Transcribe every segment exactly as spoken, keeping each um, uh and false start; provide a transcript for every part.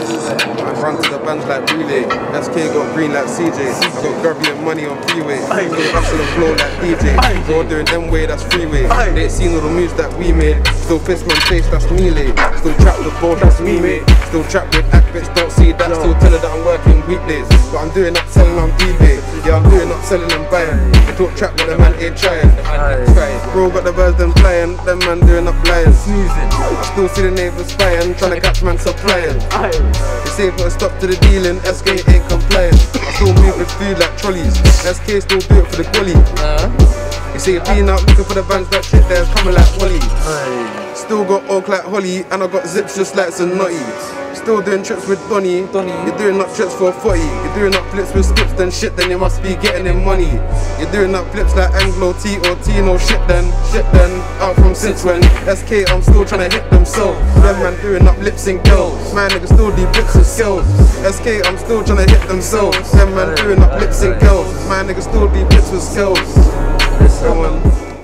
I run to the bands like relay. S K got green like C J. I got Gravy and money on freeway. Still busting the flow like D J. Bro doing M-way, that's freeway. They ain't seen all the moves that we made. Still fist man face, that's melee. Still trap with ball, that's me mate. Still trap with act bitch, don't see that. Still tell her that I'm working weekdays. But I'm doing up selling on eBay. Yeah, I'm doing up selling and buying. They talk trap but the man ain't trying. Bro got the birds them flying. Them man doing up lying. I still see the neighbours spying. Trying to catch man supplying. They say put a stop to the dealing. S K ain't compliant. I still move with food like trolleys. S K still do it for the gully. You say you're being out looking for the bands, that shit there's coming like Wally. Still got oak like Holly, and I got zips just like some nutty. Still doing trips with Donny. You're doing up trips for a forty. You're doing up flips with skips, then shit, then you must be getting in money. You're doing up flips like Anglo T or T, no shit then, shit then. Out from since when? S K, I'm still trying to hit them so. Them man doing up lips and girls. Man niggas still do blips with skills. S K, I'm still trying to hit them so. Them man doing up lips and girls. Man niggas still do blips with skills. Come on.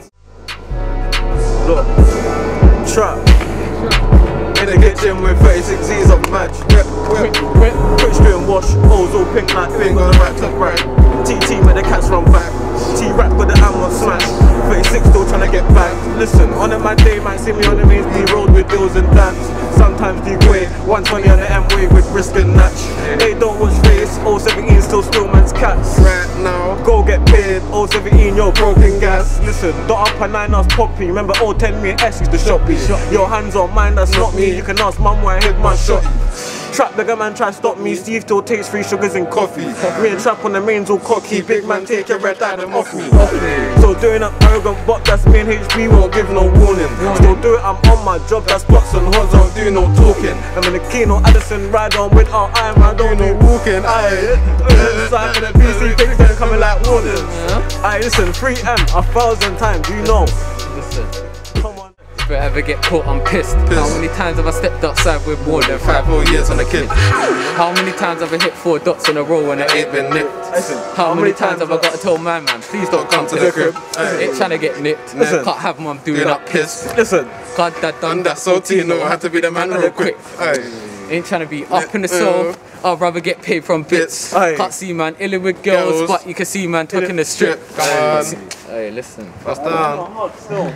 Look, trap. In the kitchen with thirty-six Z's of match. Whip, whip, whip, quick string wash. O's all pink like pink on the right to right. T T make the cats run back. T-Rap with the ammo smash. thirty-six still trying to get back. Listen, on a mad day, might see me on the mains, be rolled with deals and dance. Sometimes degrade, one twenty on the M-way with risk and natch. They don't watch face, oh seventeen still still man's cats. Right now, go get paid, oh seventeen, yo, broken gas. Listen, dot up and nine us poppy. Remember oh ten me and S used to shop me. Your hands on mine, that's not me. You can ask mum where I hit my shot. Trap bigger man try to stop me. Steve still takes free sugars and coffee. Me and Trap on the mains all cocky. Big man take your red eye them off me. So doing up arrogant bot, that's me and H B won't give no warning. Still do it, I'm on my job, that's bots and hods, I don't do no talking. I'm in the Keno Addison ride on with our eye, man, I don't do walking. Aye, side for the P C things that coming like warnings. Aye, listen, three M a thousand times, you know. Listen. If I ever get caught, I'm pissed. pissed. How many times have I stepped outside with more than five whole years on a kid? How many times have I hit four dots in a row when it ain't been nicked? How many times have I got to tell my man, please don't come to the crib? Ain't trying to get nicked. Can't have mum doing up pissed. Listen, God that done that salty, no, I had to be the man real quick. Ain't trying to be up in the soul. I'd rather get paid from bits. Can't see man illing with girls, but you can see man talking the strip. Hey, listen. What's down?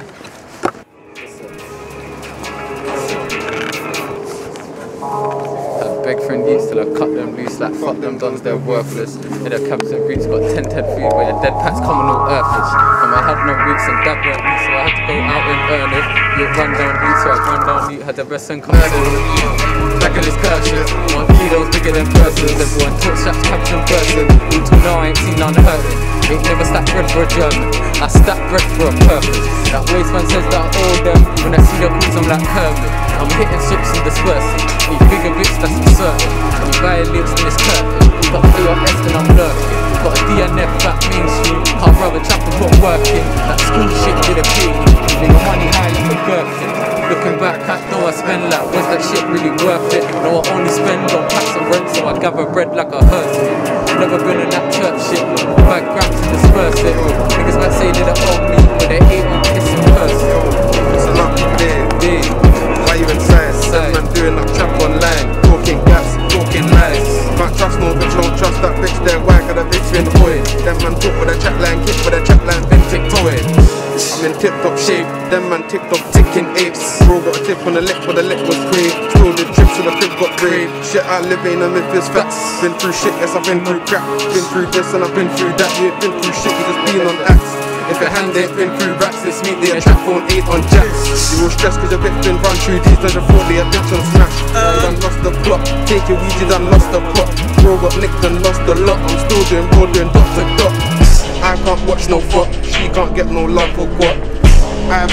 Beg for indeeds till I cut them loose like fuck them dons, they're worthless. In the cabs and roots got ten ten food where your dead packs coming all earthless. And I had no roots and dad weren't loose, so I had to go out and earn it. You run down loose, so I run down loot, had the rest and come in. Back of this curses, one kilos bigger than persons. Everyone talks straps captain person. Until now I ain't seen none hurting. Ain't never stacked bread for a German, I stack bread for a purpose. That waste man says that I owe them. When I see the boots I'm like curving. I'm hitting ships and dispersing. These bigger bits that's for certain. When you violates then it's curtain. Got a A R S then I'm lurking. Got a D N F back mainstream. I'd rather trap and put work in. That school shit didn't pay me. Nigga money high for birthing. Looking back at though I spend like, was that shit really worth it? No, I only spend on packs of rent, so I gather bread like I hurt it. Never been in that church shit. Bag grabs and disperse it. Niggas might say they don't owe me, but they hate on kissing person. Listen up, there. Why you inside? Said man doing up trap online. Talking gas, talking lies. Can't trust no bitch, don't trust that bitch there. Why got a bitch in the boy? Them man talk with a chat line, kick with a chat line, been tick-toeing. I'm in tip-top shape, them man tick-top ticking apes. Bro got a tip on the lip, but the lip was great. Stole the trip so the crib got brave. Shit I live in a Memphis facts. Been through shit, yes I've been through crap. Been through this and I've been through that. You ain't been through shit, you just been on acts. If your hand ain't been through racks, this meet the trap phone eight on jacks. You all stressed cause your bitch been run through these, then the thought they a bitch on smash. You done lost the plot, take your weed, you done lost the plot. Bro got nicked and lost a lot, I'm still doing bro doing dot to dot. I can't watch no fuck, she can't get no love for what. I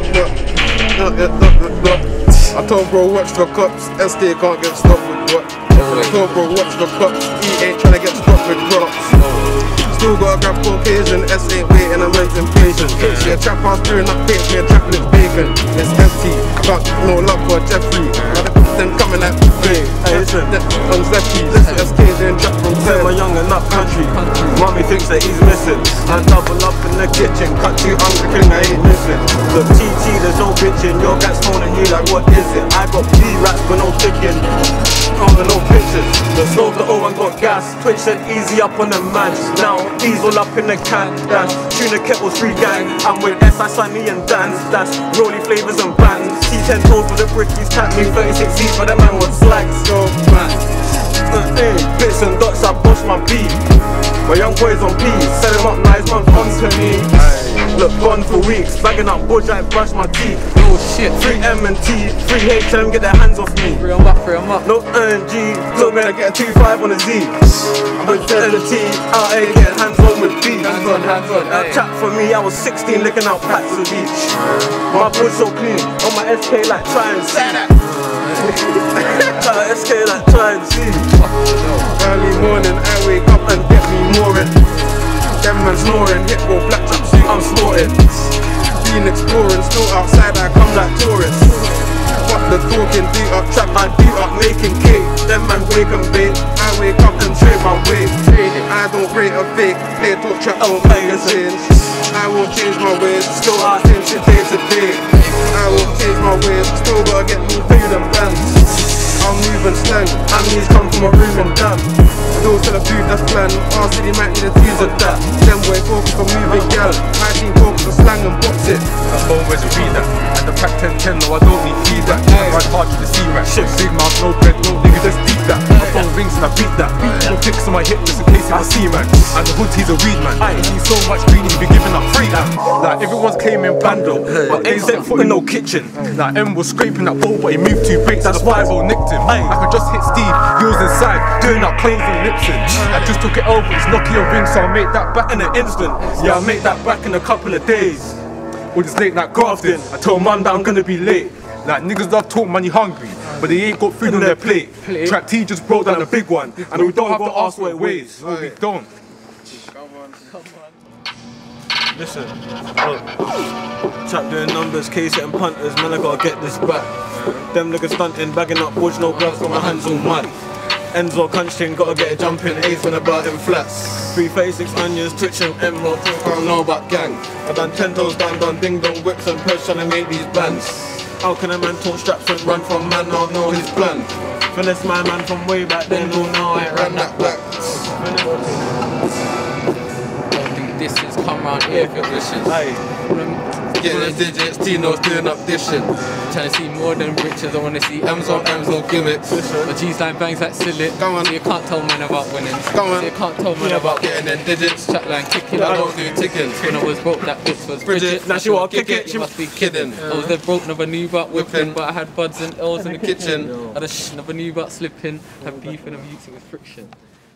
I told bro watch the cops, S K can't get stopped with what. I told bro watch the cops, he ain't tryna get stopped with props. Still gotta grab Caucasian, S ain't waiting, I'm men's impatient. See a trap house doing up face, me a trap it's bacon. It's empty, got no love for Jeffrey. Now the them coming like hey, hey, listen, on Zeffy, listen, S K doing trap from ten. My young enough country, mommy thinks that he's missing. I double up in the kitchen, cut two hungry king, I ain't missing. Look, T T, there's no bitching, your cat's phoning you like what is it? I got P-Rats but no ticking. Oh, no pictures. The stove, the oven got gas. Twitch said easy up on the man. Now diesel up in the can. That's tuna kettles, free gang. I'm with S I, Sunny and Dance. That's Rolly flavors and bands. T ten toes with the brickies, tap me thirty-six C's, but that man was slags. Go man. Uh, eh, bits and dots, I bust my beat. My young boys on P, set him up nice, man, onto me. Look, gone for weeks, bagging up budge, I brush my teeth. Oh shit. Free M and T, free H M, get their hands off me. Free 'em up, free 'em up. No N G, look man, I get a two five on a Z. I'm with L and T, out here getting hands on with B. Hands on, hands on, That hey. chat for me, I was sixteen, licking out packs of each. My budge so clean, on my S K like try and see. uh, S K like try and see. Early morning, I wake up and get me mooring. Them man snoring, hit roll, black trap suit, I'm snorting. Been exploring, still outside, I come like tourists. Fuck the talking, do up trap, I do up making cake. Them man wake and bake, I wake up and trade my way. I don't rate a fake, play talk trap, don't make a change. I won't change my ways, still out same shit day to day. I won't change my ways, still gotta get me food and bands. I'm moving slang, and these come from a room and damn. Still to the food that's planned, our city might need a tease of that. Them boy focus on moving gal, my team focus on slang and box it. That's always a read that. And the pack ten ten, no I don't need feedback. I ride hard to the C-rack. Shit, big mouth, no bread, no nigga, just deep that. My phone rings and I beat that. No kicks on my hip just in case I see man. And the hood, he's a weed man. He sees so much green, he be giving up free that. Like everyone's claiming bando, but ain't set foot in no kitchen. Like M was scraping that bowl, but he moved two breaks, that's why I nicked him. I could just hit Steve, he was inside, doing up claims and Lipson. I just took it over, it's Nokia ring, so I make that back in an instant. Yeah, I make that back in a couple of days. With this late night grafting, I told mum that I'm gonna be late. Like niggas love talk money hungry, but they ain't got food on their plate. Trap T just broke down a big one, and we don't have to ask what it weighs. No, we don't. Listen, look. Trap doing numbers, case it and punters, man, I gotta get this back. Them niggas stunting, bagging up budge, no gloves, got my hands all mud. Enzo Kunchtin, gotta get a jumping, ace when about them flats. three thirty-six onions, Twitch and Emerald, I don't know about gang. I done ten toes down, done ding dong whips and press trying to make these bands. How can a man talk straps and run from man, I don't know his plan. Finesse my man from way back then, don't know I ain't ran that back. Don't think this is come round here if you're vicious. Aye. Getting the digits, Tino's doing up dishing. Trying to see more than riches, I wanna see M's on M's on gimmicks. My G's line bangs like Sillet. Go on. So you can't tell man about winning. Go on. So you can't tell man about Getting them digits, chat line kicking. I don't do ticking. When I was broke, that bitch was Bridget. Now she wanna kick it, You she must be kidding. I was dead broke, never knew about whipping, Whipping. but I had buds and L's in the kitchen. Kitchen. I just never knew about slipping. Had beef and I'm using with friction.